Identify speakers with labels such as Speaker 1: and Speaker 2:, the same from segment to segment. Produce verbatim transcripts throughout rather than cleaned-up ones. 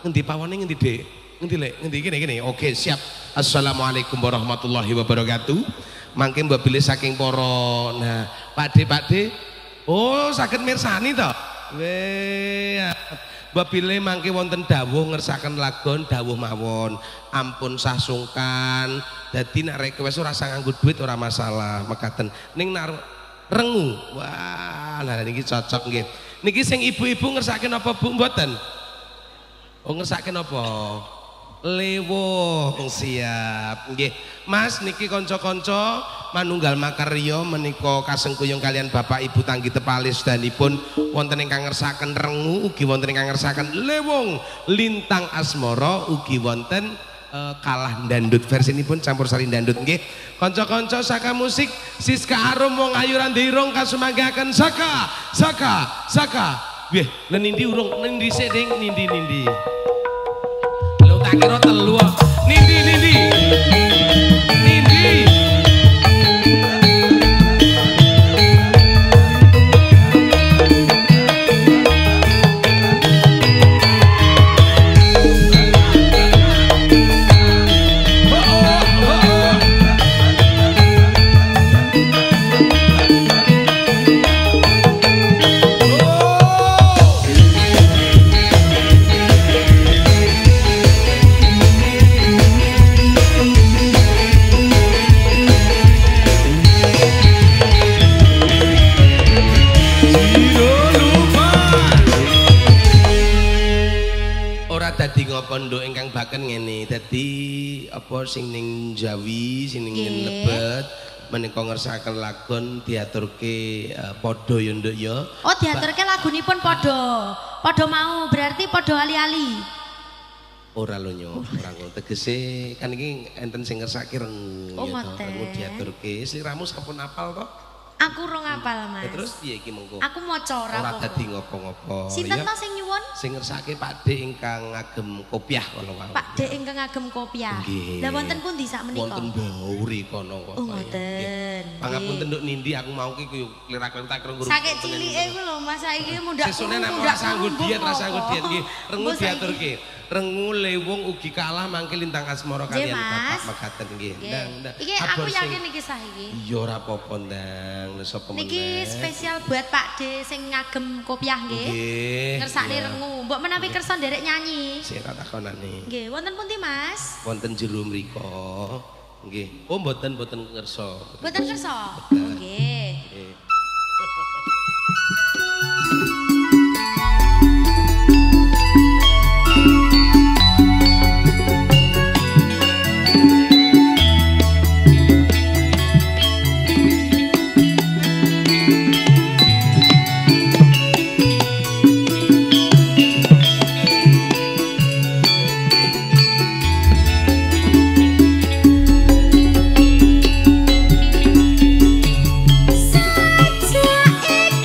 Speaker 1: Ngendi pawone ngendi, Dik? Ngendi lek? Ngendi kene kene. Oke, siap. Assalamualaikum warahmatullahi wabarakatuh. Mangke mbok bilih saking para nah, Pakde Pakde. Oh, saged mirsani to. Weh. Mbok bilih mangke wonten dawuh ngersaken lagon dawuh mawon. Ampun sah sungkan. Dadi nek request ora usah nganggo duit ora masalah. Mekaten. Ning nar rengu. Wah, nah niki cocok nggih. Niki sing ibu-ibu ngersake napa Bu mboten? Oh ngersake napa? Lewong siap nggih. Mas niki kanca-kanca manunggal makarya menika kasengkuyung kalian Bapak Ibu tanggi tepalis danipun wonten ingkang ngersaken rengu ugi wonten ingkang ngersaken lewong lintang asmara ugi wonten uh, kalah dandut versinipun campur sari dandut nggih. Kanca-kanca saka musik Siska Arum wong ayu randirung kasumanggaken saka saka saka. Wih, lha nindi urung nindi sik ding nindi nindi. Tak kira telu nindi nindi nindi pondok ingkang baken ngene dadi apa sing ning Jawi sing ning Lebet menika ngersakaken lagon diaturke uh, padha ya nduk ya. Oh diaturke lagunipun padha padha mau berarti padha ali-ali ora lho nyo ora ngono tegese kan iki enten sing ngersake rengu oh, ya to rengu diaturke sliramu sampun apal to? Aku rong apal Mas. Terus piye iki mengko? Aku maca ora ora dadi ngopo-ngopo. Sinten to sing nyuwun? Sing ngersake Pakde ingkang ngagem kopiah kono wae. Pakde ingkang ngagem kopiah. Lah wonten pundi sak menika? Wonten Bauri kono kok. Oh ngoten. Pangapunten nduk nindi aku mau ki lirak-lirak tak krungu. Sakit cilike ku lho Mas saiki mundak. Sesune nek ora sanggo diet ora sanggo diet nggih. Rengu diaturke. Rengu lewong ugi kalah mangke lintang asmara kalian Bapak mekaten nggih. Ndang ndang. Iki aku yakin iki sah iki. Iya ora apa-apa ndang. Niki spesial buat Pakde sing ngagem kopiah nggih. Ngersakne rengu. Mbok menawi kersa nderek nyanyi. Sing tak takonane. Nggih, wonten pundi Mas? Wonten jero mriko. Nggih. Oh mboten mboten kersa. Mboten kersa. Nggih.
Speaker 2: Saja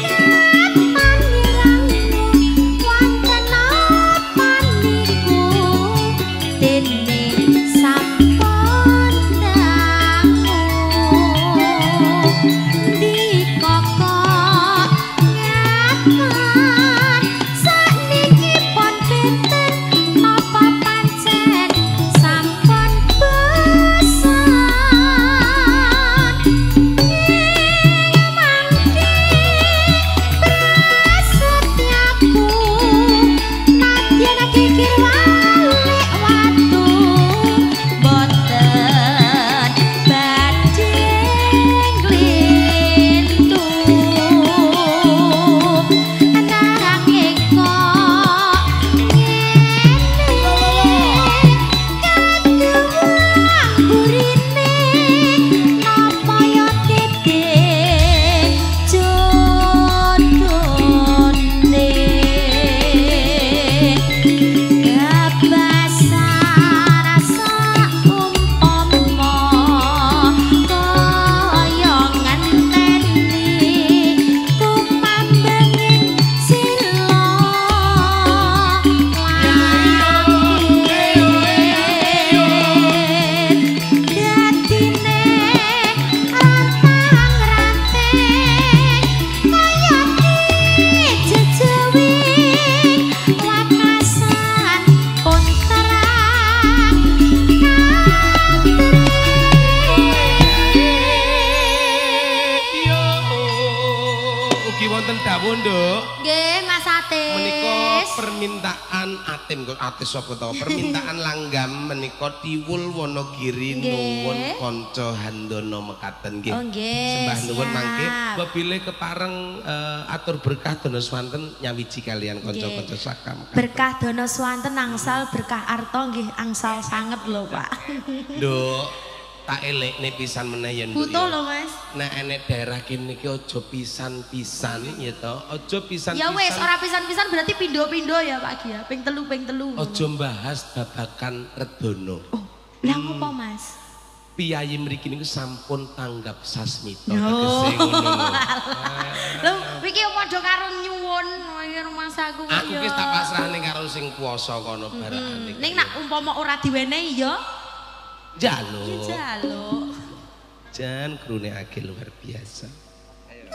Speaker 1: Nduk.
Speaker 2: Nggih, Mas Atis.
Speaker 1: Menika permintaan Atim kok Atis sapa to? Permintaan langgam menika Tiwul Wonogiri nuwun kanca Handana mekaten nggih.
Speaker 2: Oh nggih.
Speaker 1: Sembah nuwun mangke wabile kepareng uh, atur berkah dana swanten nyawiji kalian kanca-kanca sakam.
Speaker 2: Berkah dana swanten angsal berkah arta nggih angsal sanget lho Pak.
Speaker 1: Nduk, tak elekne pisan meneh ya Nduk.
Speaker 2: Butuh lho Mas.
Speaker 1: Nek enek daerah kene iki aja pisan-pisan ya to. Aja pisan-pisan.
Speaker 2: Ya wis ora pisan-pisan berarti pindho-pindho ya Pak Gia. Ping telu ping telu.
Speaker 1: Aja mbahas babakan Redana.
Speaker 2: Oh, lah ngopo Mas?
Speaker 1: Piyayi mriki niku sampun tanggap sasmita tegese ngono.
Speaker 2: Lho, iki padha karo nyuwun Mas aku.
Speaker 1: Aku wis tak pasrahne karo sing kuwasa kono barakane.
Speaker 2: Ning nak umpama ora diwenehi ya
Speaker 1: jaluk.
Speaker 2: Jaluk.
Speaker 1: Jan krune age luar biasa. Ayo.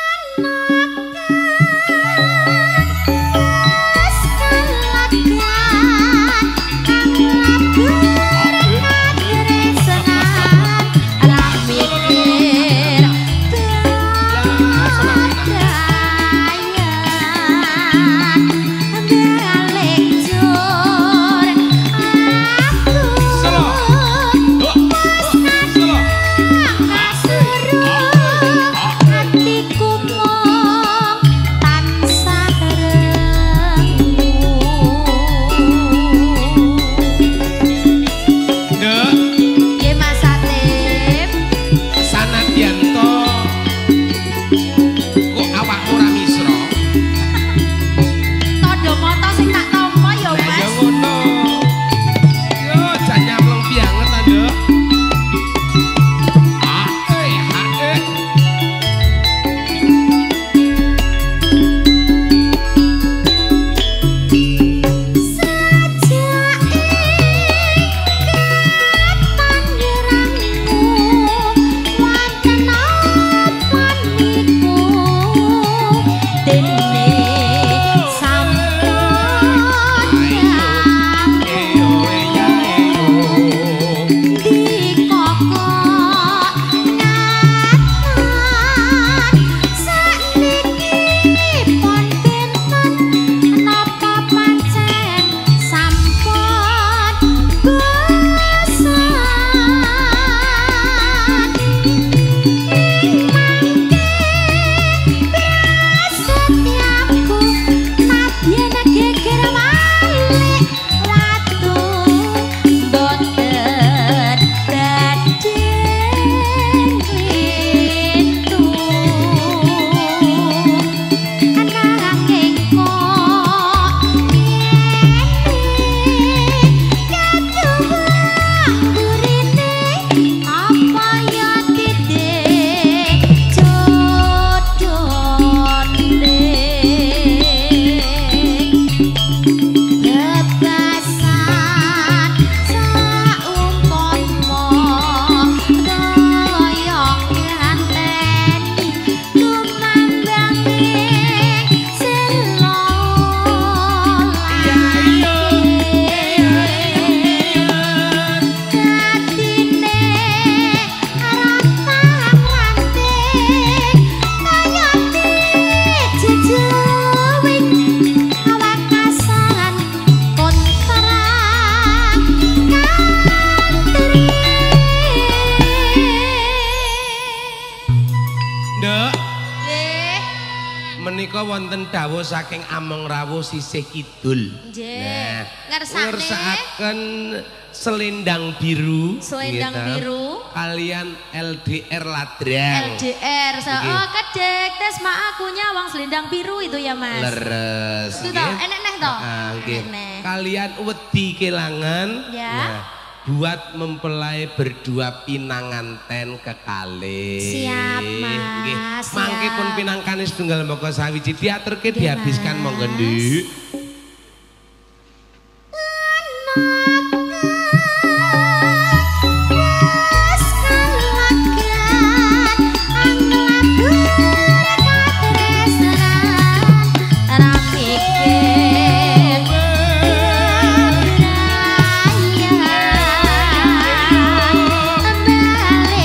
Speaker 1: Wonten dawuh saking Among Rawuh sisih kidul.
Speaker 2: Nah,
Speaker 1: ngersakaken selendang biru.
Speaker 2: Selendang gitu. Biru.
Speaker 1: Kalian L D R Ladrang.
Speaker 2: L D R. So, oh kedek tes ma aku nyawang selendang biru itu ya Mas.
Speaker 1: Leres.
Speaker 2: Itu toh, enek neh toh.
Speaker 1: Nah, kalian wedi kelangan.
Speaker 2: Ya.
Speaker 1: Nah, buat mempelai berdua pinanganten kekalih.
Speaker 2: Siap Mas.
Speaker 1: Mangke pun pinangkane setunggal moko sawiji diaturke dihabiskan monggo Ndik.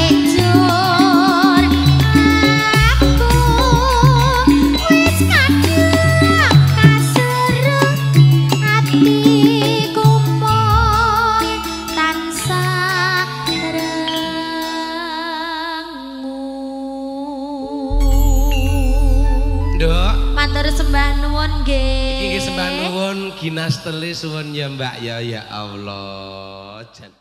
Speaker 3: Got
Speaker 1: Nduk.
Speaker 2: Matur sembah nuwun nggih.
Speaker 1: Iki nggih sembah nuwun Ginas Teli suwun ya Mbak ya ya Allah.